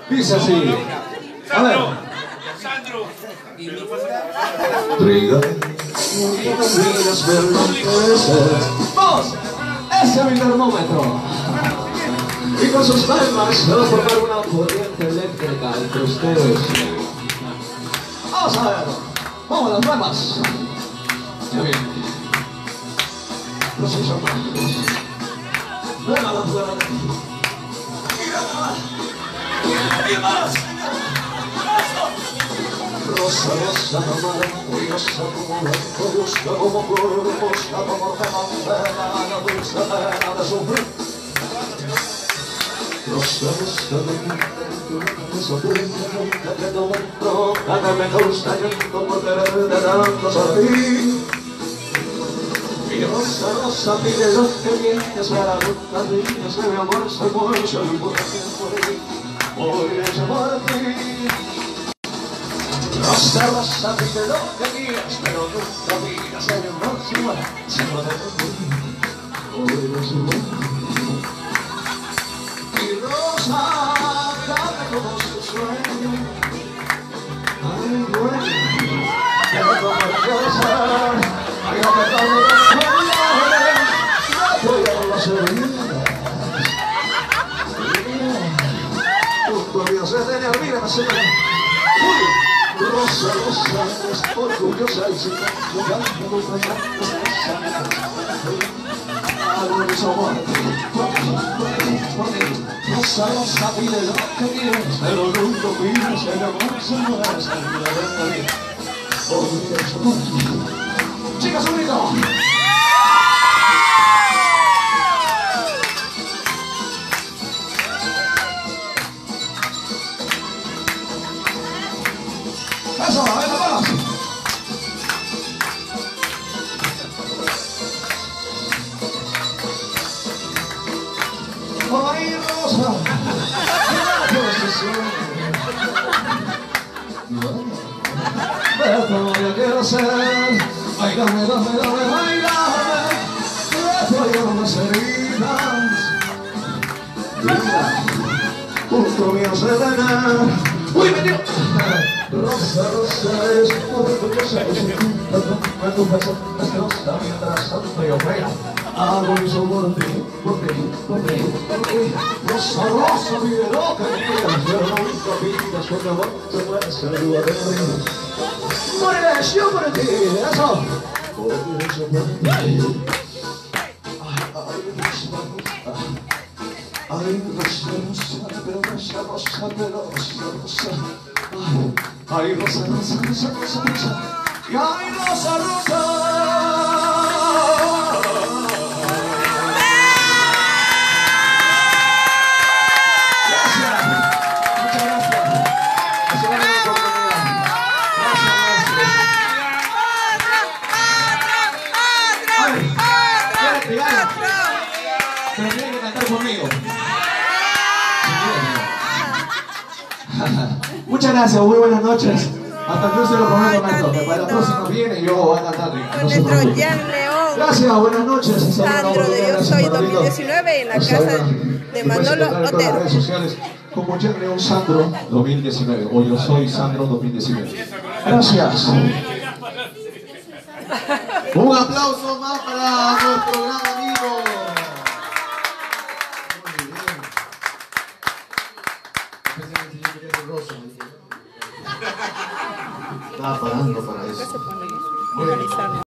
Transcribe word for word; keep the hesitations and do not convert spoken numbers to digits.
Dice así. A ver. Sandro. Vamos. Ese es mi termómetro. Y con sus palmas va a formar una corriente eléctrica entre ustedes. Vamos a ver. Vamos a las palmas. Ya bien. Proceso más. Ven a la fuera de aquí. Y más. Rosa, rosa, amor, curiosa como lento, busca como flor, busca como remandela, dulce pena de sufrir. Rosa, rosa, de sorprende, que te muestro, que me gusta yendo por quererte dando sortir. Y rosa, rosa, pide lo que vienes para nunca ríes de mi amor, soy mucho y por ti, voy a llamar a ti. Rosa, rosa, pide lo que quieras, pero nunca miras en el mar, si no si no te voy, voy a llamar a ti. Y rosa, dame como su sueño, ay, bueno, que no como el corazón, ay, no me tomo de voy a las heridas. Tu vida se tenía, mira, se tenía. Uy, rosa, rosa, es orgullosa y sin lugar, no me falta. Algo de su amor, rosa, rosa, pide lo que quieres, pero nunca pides el amor, se muere, se muere. Olvida su amor. Chicas, un grito. Eso, a ver, vamos. Ay, rosa. Pero como yo quiero ser, bailame, dame, dame, bailame. Te voy a las heridas. Mira, justo mío se ven. Uy, me dio. Rosa, rosa, es orgullosa y sin me confesó, es rosa mientras tanto yo pega. Hago eso por ti, por ti, por ti, por ti. Rosa, rosa, pide lo que quieras, pero nunca pidas con mi amor, se muere, se ayuda de morir. Moriré yo por ti, eso. Moriré yo por ti. Ay, ay, rosa, rosa. Ay, rosa, rosa, pero rosa, rosa, pero rosa, rosa. Ay, rosa, rosa, rosa, rosa, rosa. Y ay, rosa, rosa. Gracias. Muchas gracias. Es una gran oportunidad. Gracias, maestro. Ay, quédate, gana. Pero tienen que cantar conmigo. Muchas gracias, muy buenas noches. Hasta el próximo prometo, maestro. Que para la próxima viene y yo voy a cantar. No se preocupe. Gracias, buenas noches. Sandro de Yo Soy dos mil diecinueve en la casa de Manolo Otero. En las redes sociales como Jan León Sandro dos mil diecinueve o Yo Soy Sandro dos mil diecinueve. Gracias. Un aplauso más para nuestro gran amigo. Estaba parando para eso.